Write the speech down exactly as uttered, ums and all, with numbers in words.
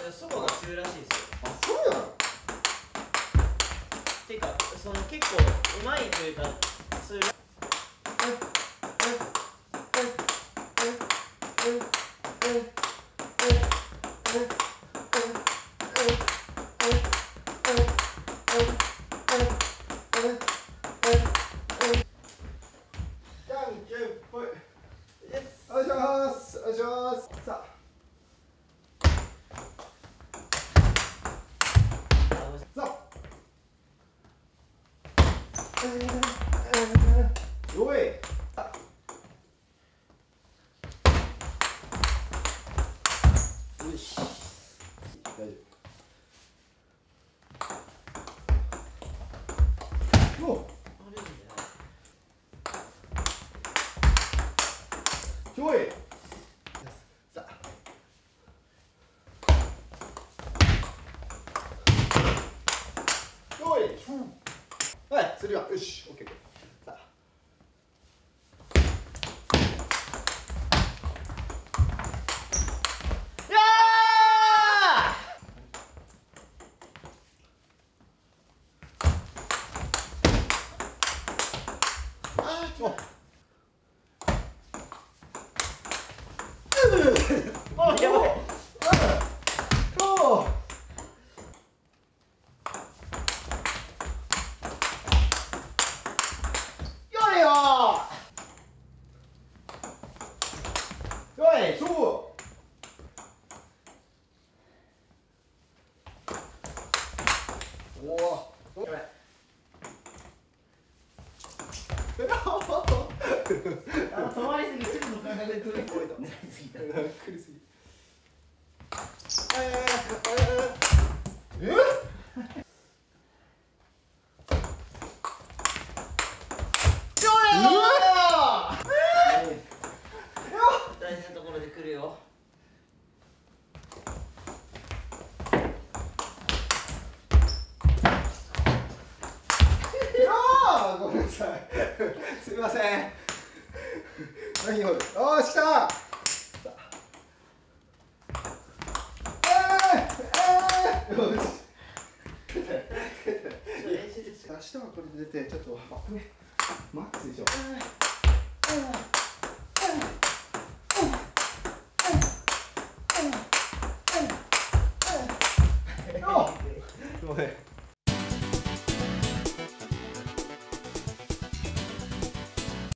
そばが強いらしいですよ。 あ、そうなの。 ていうかその結構うまいというかそういうじゃんけんぽい。お願いします。お願いします。さあ。さあ。おい。よし。大丈夫。お。ひょい。さあ。ひょい。はい、釣りはよし、オッケー。さあ。 やーあー、おあ、やばい。 おお。よいよ。よい、そう。おお。やばい。 あ、止まりすぎ、すぐの感覚で取りこいと狙いすぎた。 来るすぎ。えええ。 大事なところで来るよ。 ごめんなさい。すみません。何を。よし、来た。ええー、よし。明日はこれで出て、ちょっとマックスに